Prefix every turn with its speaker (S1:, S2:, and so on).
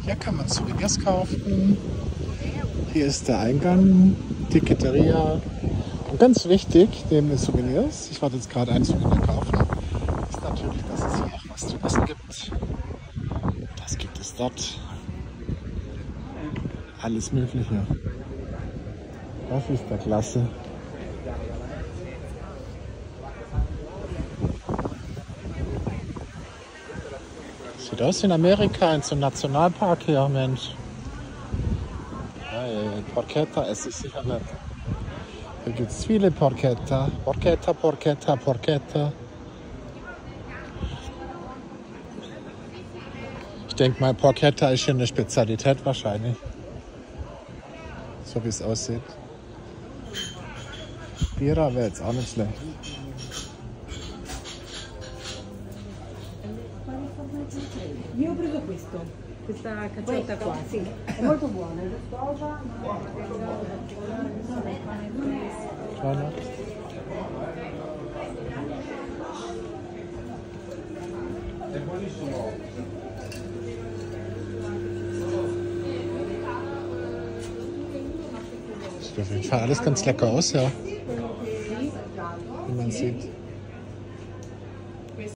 S1: Hier kann man Souvenirs kaufen. Hier ist der Eingang, Ticketteria. Und ganz wichtig, neben den Souvenirs, ich werde jetzt gerade ein Souvenir kaufen, ist natürlich, dass es hier auch was zu essen gibt. Das gibt es dort. Alles Mögliche. Das ist der Klasse. Sieht aus wie in Amerika, in so einem Nationalpark hier, Mensch. Hey, Porchetta esse ich sicher nicht. Hier gibt es viele Porchetta. Porchetta, Porchetta, Porchetta. Ich denke mal, Porchetta ist hier eine Spezialität wahrscheinlich. So wie es aussieht. Bira wäre jetzt auch nicht schlecht.
S2: Io ho preso questo, questa cazzetta qua, sì, è molto buona, è gustosa.
S1: Kleiner. Sieht auf jeden Fall alles ganz lecker aus, ja. Wie man sieht.